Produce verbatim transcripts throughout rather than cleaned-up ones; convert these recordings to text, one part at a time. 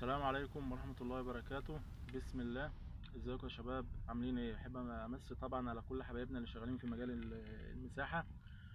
السلام عليكم ورحمة الله وبركاته. بسم الله. ازيكم يا شباب، عاملين ايه؟ احب امسي طبعا على كل حبايبنا اللي شغالين في مجال ال- المساحة.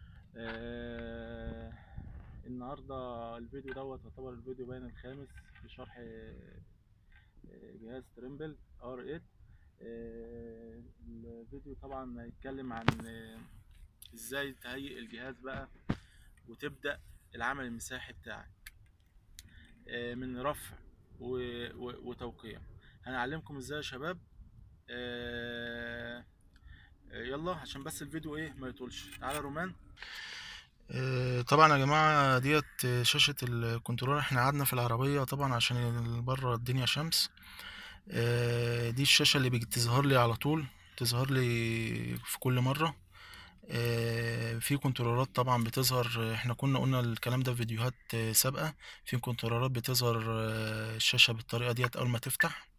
آه النهاردة الفيديو دوت يعتبر الفيديو باين الخامس في شرح آه، جهاز تريمبل ار ثمانية. آه الفيديو طبعا هيتكلم عن آه، ازاي تهيئ الجهاز بقى وتبدأ العمل المساحي بتاعك، آه، من رفع و- و- وتوقيع. هنعلمكم ازاي يا شباب. آه، يلا عشان بس الفيديو ايه ما يطولش، تعالى رومان. آه، طبعا يا جماعة ديت شاشة الكنترول. احنا قعدنا في العربية طبعا عشان بره الدنيا شمس. آه، دي الشاشة اللي بتظهر لي على طول، تظهر لي في كل مرة. آه، في كنترولات طبعا بتظهر، احنا كنا قلنا الكلام ده في فيديوهات آه، سابقة. في كنترولات بتظهر آه، الشاشة بالطريقة ديت أول ما تفتح.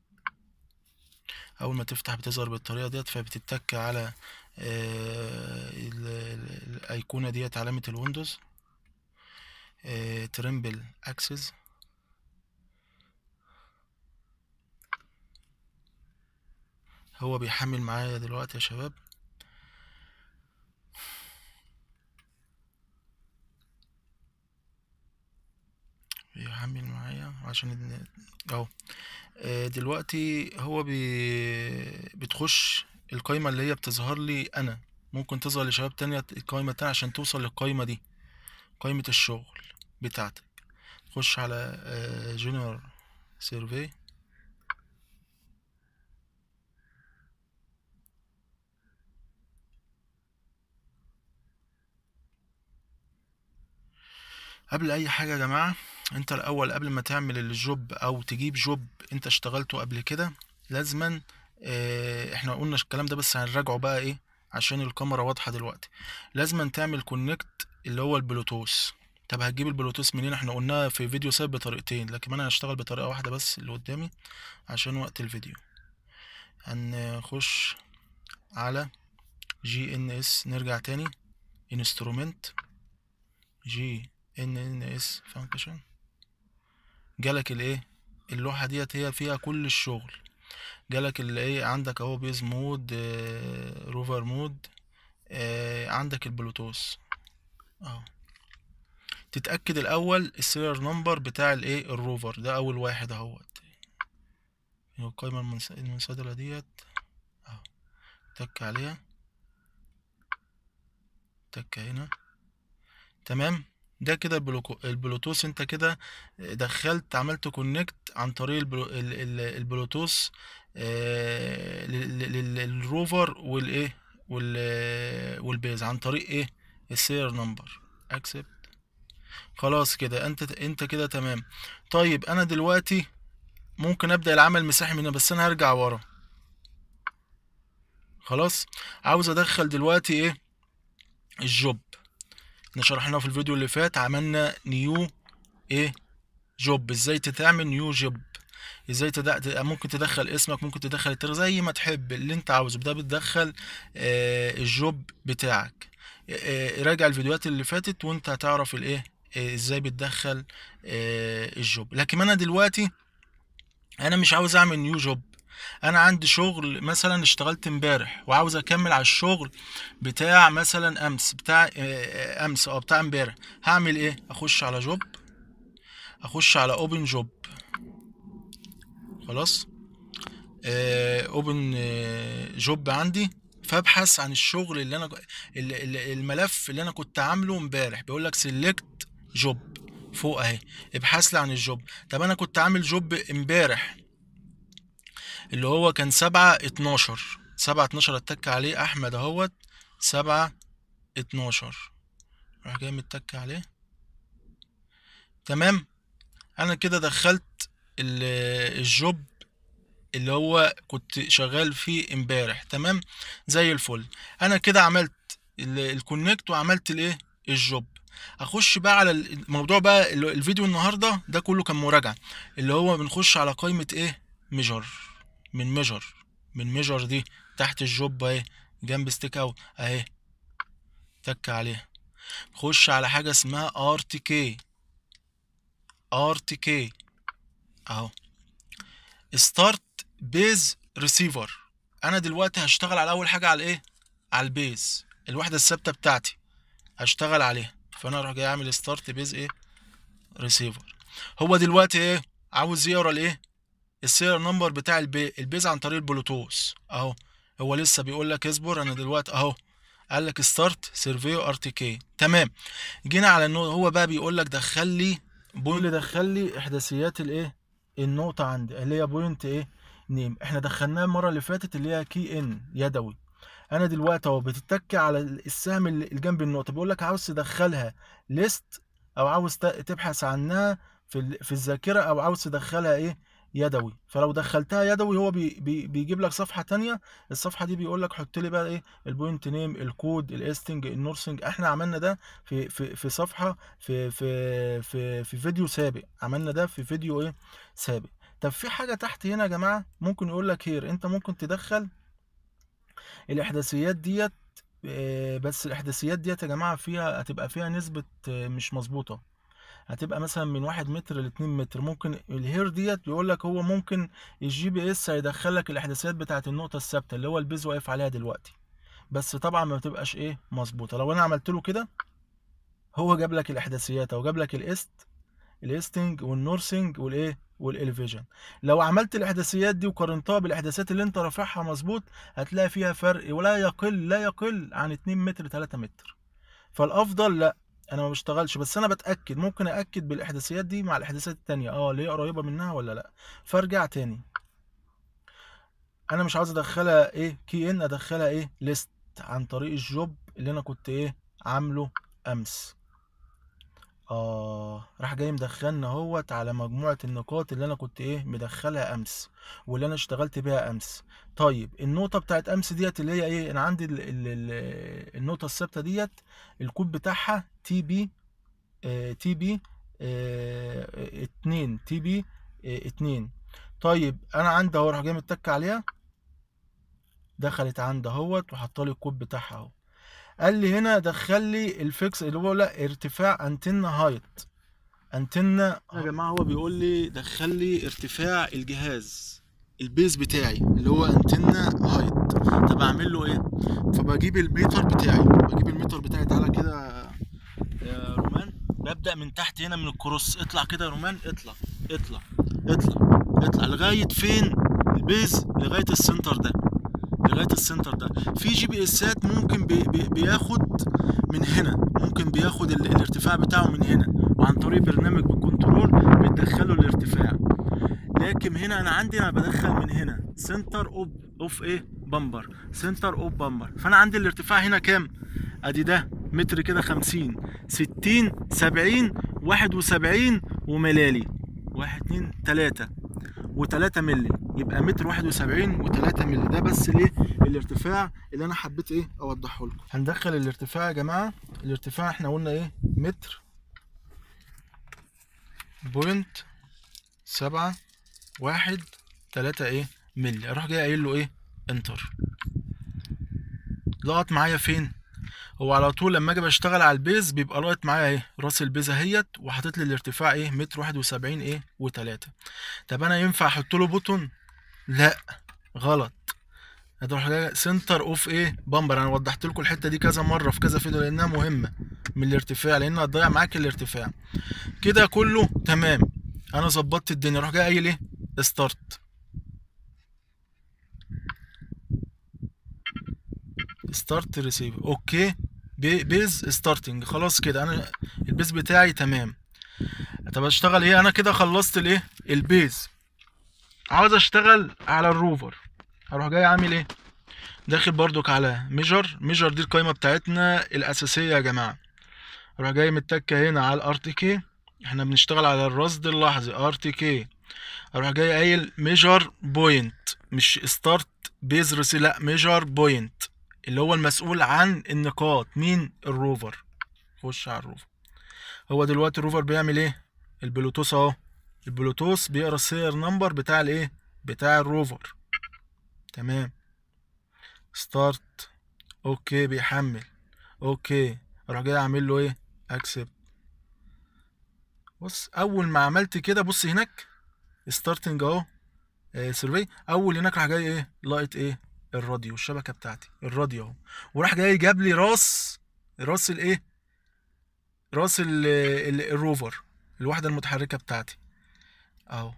اول ما تفتح بتظهر بالطريقه ديت، فبتتك على آه، ال- ال- الايقونه ديت، علامه الويندوز ترمبل اكسس. هو بيحمل معايا دلوقتي يا شباب. بيحمل معايا عشان ال- اهو. آه، دلوقتي هو بي بتخش القايمه اللي هي بتظهر لي انا. ممكن تظهر لشباب تانية القايمه التانية عشان توصل للقايمه دي، قايمه الشغل بتاعتك. تخش على جنرال سيرفي. قبل اي حاجه يا جماعه، انت الاول قبل ما تعمل الجوب او تجيب جوب انت اشتغلته قبل كده، لازما اه احنا قلنا الكلام ده بس هنراجعه بقى ايه عشان الكاميرا واضحه دلوقتي. لازما تعمل كونكت اللي هو البلوتوث. طب هتجيب البلوتوث منين؟ احنا قلناها في فيديو سابق بطريقتين، لكن انا هشتغل بطريقه واحده بس اللي قدامي عشان وقت الفيديو. هنخش على جي ان اس، نرجع تاني انسترومنت جي ان ان اس فانكشن. جالك الايه؟ اللوحة ديت هي فيها كل الشغل. جالك اللي ايه عندك اهو، بيز مود، آه، روفر مود، آه، عندك البلوتوث اهو. تتأكد الاول السيريال نمبر بتاع الايه الروفر ده، اول واحد اهوت. القايمة المنس- المنسدلة ديت اهو، تك عليها، تك هنا. تمام. ده كده البلوكو- البلوتوث. انت كده دخلت، عملت كونكت عن طريق البلو ال- ال- البلوتوث آه، لل- لل- للروفر والايه وال والبيز عن طريق ايه السير نمبر. اكسبت. خلاص كده انت انت كده تمام. طيب انا دلوقتي ممكن ابدا العمل مساحي من هنا، بس انا هرجع ورا. خلاص. عاوز ادخل دلوقتي ايه الجوب. احنا شرحناه في الفيديو اللي فات، عملنا نيو ايه جوب. ازاي تتعمل نيو جوب؟ ازاي تد... ممكن تدخل اسمك، ممكن تدخل التاريخ زي ما تحب اللي انت عاوزه. ده بتدخل آه الجوب بتاعك. آه راجع الفيديوهات اللي فاتت وانت هتعرف الايه آه ازاي بتدخل آه الجوب. لكن انا دلوقتي انا مش عاوز اعمل نيو جوب. انا عندي شغل مثلا اشتغلت امبارح وعاوز اكمل على الشغل بتاع مثلا امس، بتاع آه، آه، امس او بتاع امبارح. هعمل ايه؟ اخش على جوب، اخش على اوبن جوب. خلاص. اوبن جوب عندي، فابحث عن الشغل اللي انا ال- ال- الملف اللي انا كنت عامله امبارح. بيقول لك سيلكت جوب فوق اهي، ابحث لي عن الجوب. طب انا كنت عامل جوب امبارح اللي هو كان سبعة اتناشر. سبعة اتناشر اتك عليه احمد اهوت. سبعة اتناشر راح جاي متك عليه. تمام. انا كده دخلت ال- الجوب اللي هو كنت شغال فيه امبارح. تمام زي الفل. انا كده عملت ال- الكونكت وعملت الايه الجوب. اخش بقى على الموضوع بقى. ال- الفيديو النهارده ده كله كان مراجعه. اللي هو بنخش على قائمه ايه ميجر. من ميجر من ميجر دي تحت الجوب اهي، جنب ستيك اوت اهي، تك عليها. خش على حاجه اسمها ار تي كي. ار تي كي اهو ستارت بيز ريسيفر. انا دلوقتي هشتغل على اول حاجه على ايه، على البيز، الوحده الثابته بتاعتي هشتغل عليها. فانا اروح جاي اعمل ستارت بيز ايه ريسيفر. هو دلوقتي ايه عاوز يقرا الايه السيريال نمبر بتاع البي... البيز عن طريق البلوتوث اهو. هو لسه بيقول لك اصبر، انا دلوقتي اهو قال لك ستارت سيرفيو ار تي كي تمام. جينا على النقطه، هو بقى بيقول لك دخل لي بيقول لي دخل لي احداثيات الايه النقطه عندي اللي هي بوينت ايه نيم. احنا دخلناها المره اللي فاتت اللي هي كي ان يدوي. انا دلوقتي اهو بتتك على السهم اللي جنب النقطه، بيقول لك عاوز تدخلها ليست او عاوز تبحث عنها في في الذاكره او عاوز تدخلها ايه يدوي. فلو دخلتها يدوي هو بي بي بيجيب لك صفحه تانية. الصفحه دي بيقول لك حط لي بقى ايه البوينت نيم، الكود، الاستنج، النورسنج. احنا عملنا ده في في في صفحه في في في في فيديو سابق، عملنا ده في فيديو ايه سابق. طب في حاجه تحت هنا يا جماعه ممكن يقول لك هير، انت ممكن تدخل الاحداثيات ديت. آه، بس الاحداثيات ديت يا جماعه فيها هتبقى فيها نسبه آه، مش مظبوطه. هتبقى مثلا من واحد متر لاتنين متر. ممكن الهير ديت بيقول لك هو ممكن الجي بي اس هيدخلك الاحداثيات بتاعت النقطه الثابته اللي هو البيز واقف عليها دلوقتي، بس طبعا ما بتبقاش ايه مظبوطه. لو انا عملت له كده هو جاب لك الاحداثيات او جاب لك الاست الاستنج والنورسنج والايه والاليفيجن. لو عملت الاحداثيات دي وقارنتها بالاحداثيات اللي انت رافعها مظبوط هتلاقي فيها فرق ولا يقل لا يقل عن اتنين متر تلاتة متر. فالافضل لا، انا ما بشتغلش بس انا بتاكد، ممكن ااكد بالاحداثيات دي مع الاحداثيات التانية اه اللي هي قريبه منها ولا لا. فارجع تاني، انا مش عاوز ادخلها ايه كي ان، ادخلها ايه ليست عن طريق الجوب اللي انا كنت ايه عامله امس. اه راح جاي مدخلنا اهوت على مجموعة النقاط اللي انا كنت ايه مدخلها امس واللي انا اشتغلت بيها امس. طيب النقطة بتاعت امس ديت اللي هي ايه، انا عندي ال ال ال النقطة الثابتة ديت الكود بتاعها تي بي اه تي بي اه اتنين تي بي اه اتنين. طيب انا عندي اهو راح جاي متك عليها، دخلت عندي اهوت وحطالي الكود بتاعها اهو. قال لي هنا دخل لي الفيكس اللي هو لا ارتفاع انتنا هايت انتنا يا جماعه. هو بيقول لي دخل لي ارتفاع الجهاز البيز بتاعي اللي هو انتنا هايت. طب اعمل له ايه؟ فبجيب الميتر بتاعي بجيب الميتر بتاعي تعالى كده يا رومان، ببدا من تحت هنا من الكروس، اطلع كده يا رومان، اطلع اطلع اطلع اطلع لغايه فين البيز، لغايه السنتر ده لغايه السنتر ده. في جي بي اسات ممكن بي بي بياخد من هنا، ممكن بياخد ال الارتفاع بتاعه من هنا وعن طريق برنامج بالكنترول بتدخله الارتفاع. لكن هنا انا عندي انا بدخل من هنا سنتر اوف اوف ايه بامبر، سنتر اوف بامبر. فانا عندي الارتفاع هنا كام؟ ادي ده متر كده خمسين ستين سبعين واحد وسبعين وملالي واحد اتنين تلاتة وتلاتة ملي، يبقى متر واحد وسبعين وتلاتة ملي. ده بس ليه الارتفاع اللي انا حبيت ايه اوضحه لكم. هندخل الارتفاع يا جماعه. الارتفاع احنا قلنا ايه متر بوينت سبعة واحد تلاتة ايه ملي. اروح جاي قايل له ايه انتر. لقط معايا فين؟ هو على طول لما اجي بشتغل على البيز بيبقى لاقط معايا ايه راس البيز اهيت وحاطط لي الارتفاع ايه متر واحد وسبعين ايه وتلاتة. طب انا ينفع احط له بوتون؟ لا غلط. هتروح جاي سنتر اوف ايه بامبر. انا وضحت لكم الحته دي كذا مره في كذا فيديو لانها مهمه من الارتفاع، لان هتضيع معاك الارتفاع. كده كله تمام، انا ظبطت الدنيا. اروح جاي قايل ايه ستارت ستارت ريسيف اوكي بيز ستارتنج. خلاص كده انا البيز بتاعي تمام. طب اشتغل ايه؟ انا كده خلصت الايه البيز، عاوز اشتغل على الروفر. هروح جاي عامل ايه داخل بردك على ميجر. ميجر دي القائمه بتاعتنا الاساسيه يا جماعه. اروح جاي متكه هنا على الار تي كي، احنا بنشتغل على الرصد اللحظي ار تي كي. اروح جاي قايل ميجر بوينت مش ستارت بيز ريسي، لا ميجر بوينت اللي هو المسؤول عن النقاط. مين؟ الروفر. خش على الروفر. هو دلوقتي الروفر بيعمل ايه؟ البلوتوث اهو، البلوتوث بيقرا السير نمبر بتاع الايه بتاع الروفر. تمام ستارت اوكي بيحمل اوكي. اروح جاي اعمل له ايه اكسبت. بص اول ما عملت كده بص هناك ستارتنج اهو سيرفي. اول هناك راح جاي ايه لاقط ايه الراديو، الشبكه بتاعتي الراديو اهو، وراح جاي جاب لي راس راس الايه راس ال ال الروفر، الوحده المتحركه بتاعتي اهو.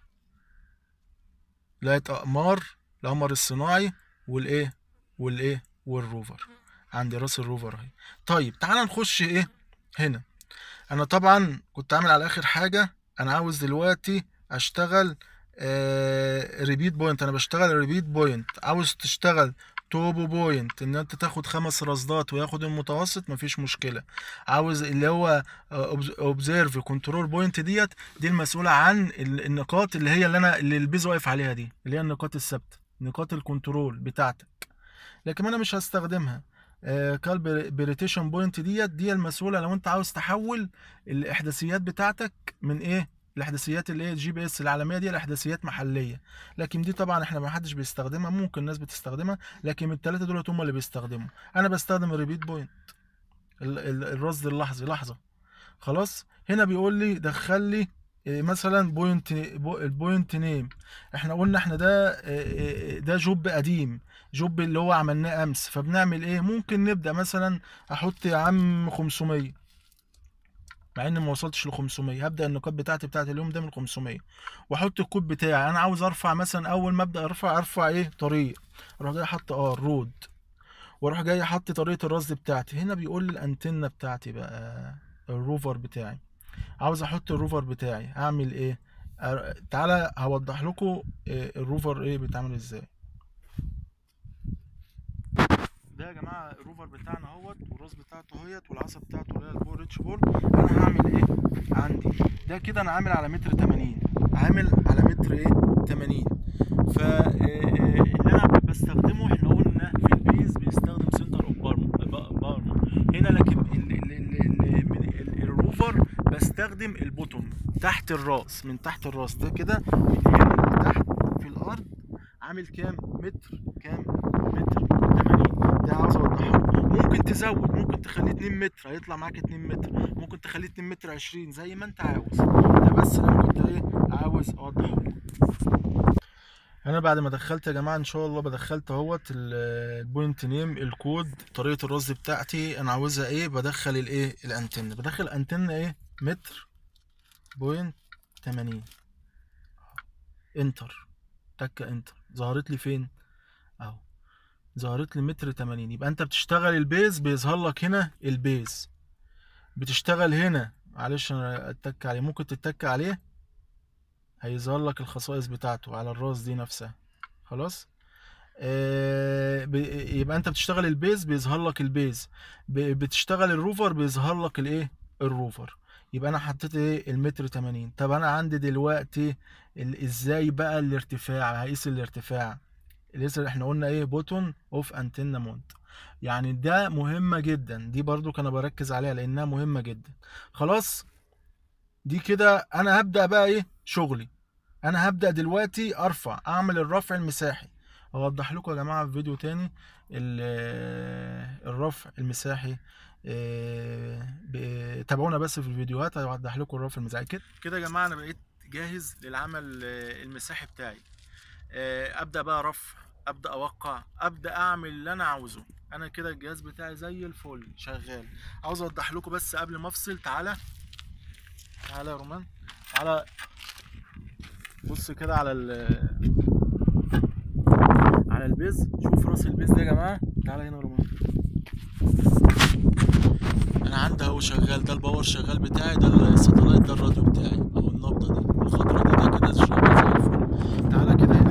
لقيت اقمار القمر الصناعي والايه والايه والروفر، عندي راس الروفر اهي. طيب تعالى نخش ايه هنا. انا طبعا كنت عامل على اخر حاجه، انا عاوز دلوقتي اشتغل آه ريبيت بوينت. انا بشتغل ريبيت بوينت، عاوز تشتغل توبو بوينت ان انت تاخد خمس رصدات وياخد المتوسط، مفيش مشكله. عاوز اللي هو اوبزيرف كنترول بوينت ديت، دي المسؤوله عن ال- النقاط اللي هي اللي انا اللي البيز واقف عليها، دي اللي هي النقاط الثابته، نقاط الكنترول بتاعتك، لكن انا مش هستخدمها. كالبريتيشن بوينت ديت دي المسؤوله لو انت عاوز تحول الاحداثيات بتاعتك من ايه الاحداثيات اللي هي الجي بي اس العالميه دي لاحداثيات محليه، لكن دي طبعا احنا ما حدش بيستخدمها، ممكن الناس بتستخدمها، لكن من الثلاثه دول هم اللي بيستخدموا. انا بستخدم الريبيت بوينت، ال- ال- الرصد اللحظي لحظه. خلاص هنا بيقول لي دخل لي إيه مثلا بوينت بو- البوينت نيم. احنا قلنا احنا ده إيه إيه ده جوب قديم، جوب اللي هو عملناه امس، فبنعمل ايه ممكن نبدا مثلا احط يا عم خمسمية، مع اني ما وصلتش ل خمسمية، هبدا النقاط بتاعتي بتاعت اليوم ده من خمسمية، واحط الكود بتاعي. انا عاوز ارفع مثلا، اول ما ابدا ارفع ارفع ايه طريق، اروح جاي احط اه رود، واروح جاي احط طريقه الرصد بتاعتي. هنا بيقول لي الانتنه بتاعتي بقى، الروفر بتاعي، عاوز احط الروفر بتاعي اعمل ايه؟ أر- تعالى هوضح لكم الروفر ايه بيتعمل ازاي. ده يا جماعه الروفر بتاعنا اهوت، والراس بتاعته اهيت، والعصا بتاعته اللي هي البو ريتش بورد. انا هعمل ايه عندي ده كده؟ انا عامل على متر تمانين، عامل على متر ايه تمانين. ف اللي انا بستخدمه، احنا قلنا في البيز بيستخدم سنتر اوف بارمر هنا، لكن ال ال ال ال من ال الروفر بستخدم البوتوم تحت الراس، من تحت الراس ده كده، من هنا لتحت في الارض عامل كام متر؟ كام متر تمانين. ده عاوز اوضحه. ممكن تزود، ممكن تخليه اتنين متر هيطلع معاك اتنين متر، ممكن تخليه اتنين متر عشرين زي ما انت عاوز. ده بس اللي انا كنت ايه عاوز اوضحه. انا بعد ما دخلت يا جماعه ان شاء الله بدخلت اهوت البوينت نيم، الكود، طريقه الرصد بتاعتي انا عاوزها ايه، بدخل الايه الانتن، بدخل الانتن ايه متر بوينت تمانين، انتر، تكه انتر، ظهرت لي فين اهو، ظهرت لي متر تمانين. يبقى انت بتشتغل البيز بيظهر لك هنا البيز، بتشتغل هنا، معلش انا اتك عليه، ممكن تتك عليه هيظهر لك الخصائص بتاعته على الراس دي نفسها. خلاص آه ب- يبقى انت بتشتغل البيز بيظهر لك البيز، ب- بتشتغل الروفر بيظهر لك الايه الروفر. يبقى انا حطيت ايه المتر تمانين. طب انا عندي دلوقتي ال- ازاي بقى الارتفاع؟ هقيس الارتفاع. لسه احنا قلنا ايه بوتون اوف انتنا مونت، يعني ده مهمة جدا، دي برضو كان بركز عليها لانها مهمة جدا. خلاص دي كده انا هبدأ بقى ايه شغلي. انا هبدأ دلوقتي ارفع، اعمل الرفع المساحي. اوضح لكم يا جماعة في فيديو تاني ال- الرفع المساحي. آه، ب- تابعونا بس في الفيديوهات هوضح لكم الرفع المساحي. كده كده يا جماعة انا بقيت جاهز للعمل آه، المساحي بتاعي. آه، ابدا بقى رفع، ابدا اوقع، ابدا اعمل اللي انا عاوزه. انا كده الجهاز بتاعي زي الفل شغال. عاوز اوضح لكم بس قبل ما افصل، تعالى تعالى يا رومان، تعالى بص كده على ال على البيز، شوف راس البيز ده يا جماعه. تعالى هنا يا رومان، انا عندي اهو شغال، ده الباور شغال بتاعي، ده الساتلايت، ده الراديو بتاعي اهو، النبضه دي الخضره دي ده كده شغال زي الفل. تعالى كده هنا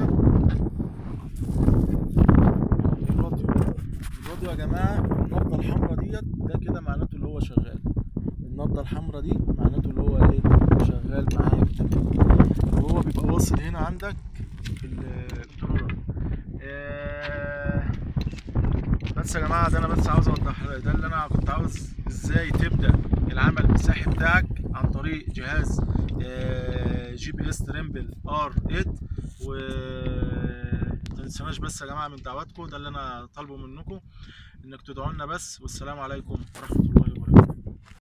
الراديو، الراديو يا جماعه النبضه الحمراء ديت ده كده معناته اللي هو شغال، النبضه الحمراء دي معناته اللي هو ايه شغال معايا بالتمام، وهو بيبقى واصل هنا عندك في الكنترولر. آه بس يا جماعه ده انا بس عاوز اوضح، ده اللي انا كنت عاوز ازاي تبدا العمل المساحي بتاعك عن طريق جهاز آه جي بي اس تريمبل ار تمانية. و متنسوناش بس يا جماعه من دعواتكم، ده اللي انا طالبه منكم، انك تدعوا لنا بس. والسلام عليكم ورحمه الله وبركاته.